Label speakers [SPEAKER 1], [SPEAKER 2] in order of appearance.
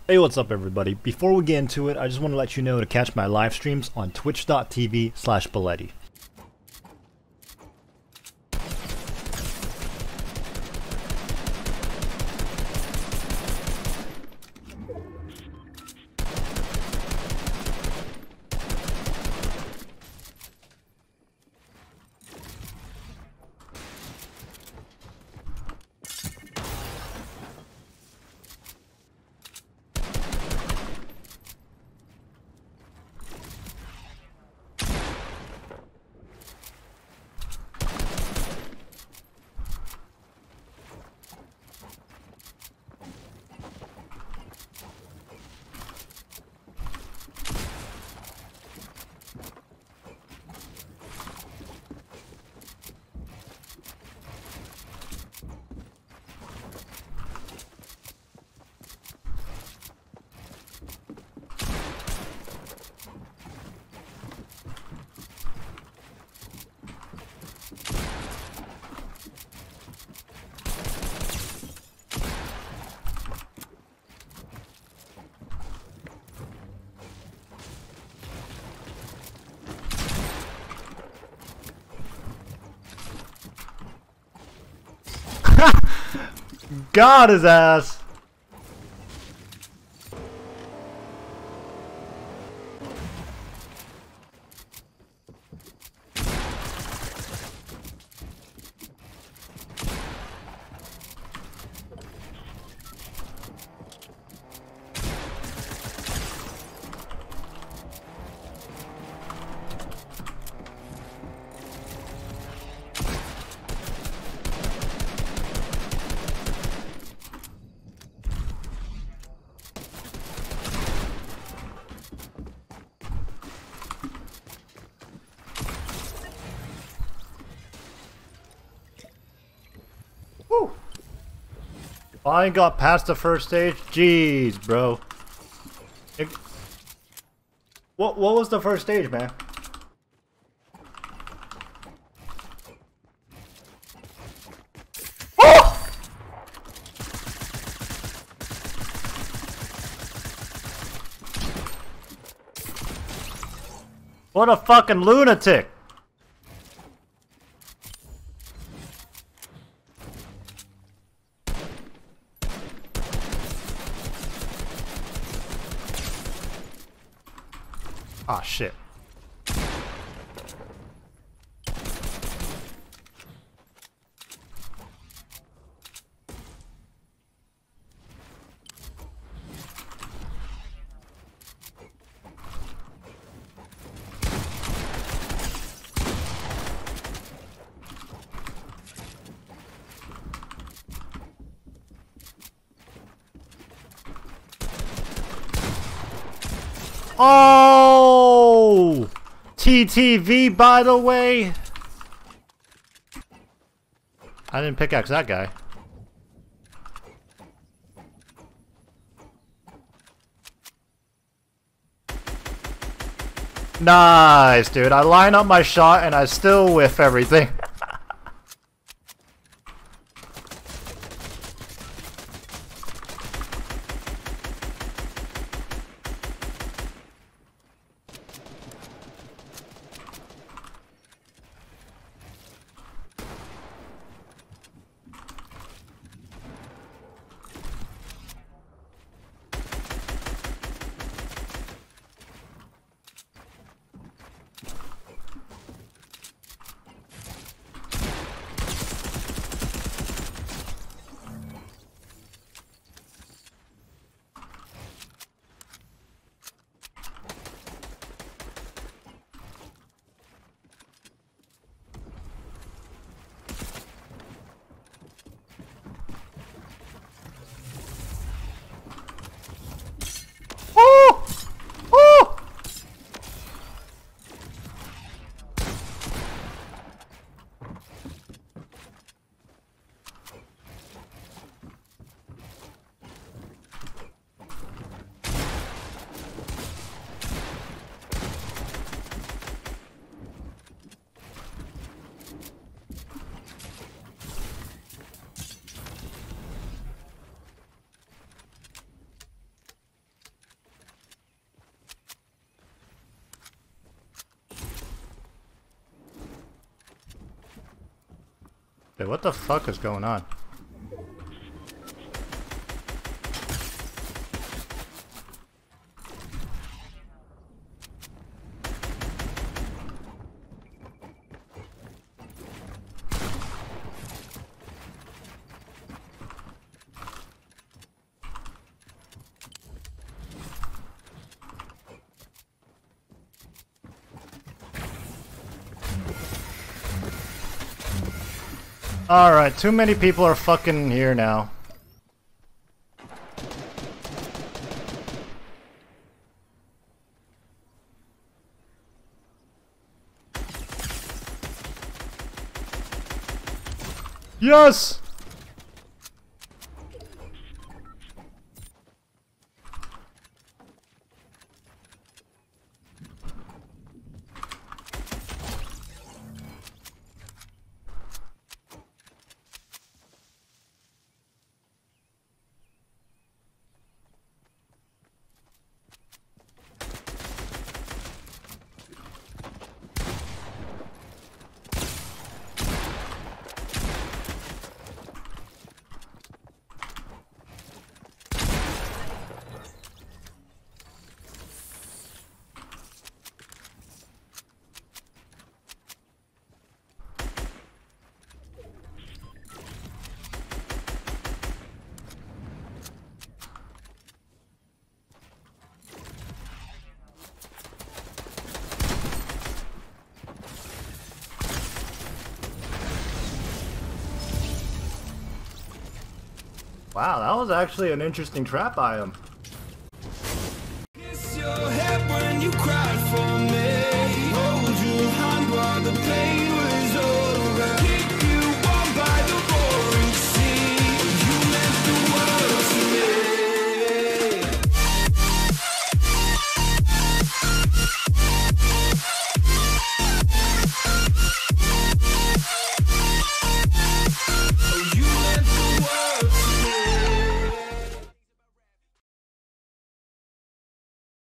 [SPEAKER 1] Hey, what's up everybody? Before we get into it, I just want to let you know to catch my live streams on twitch.tv/Beleti. Got his ass! Woo! I got past the first stage? Jeez, bro. What was the first stage, man? Oh! What a fucking lunatic! Ah, shit. Oh! TTV, by the way! I didn't pickaxe that guy. Nice, dude. I line up my shot and I still whiff everything. Wait, what the fuck is going on? Alright, too many people are fucking here now. Yes! Wow, that was actually an interesting trap item.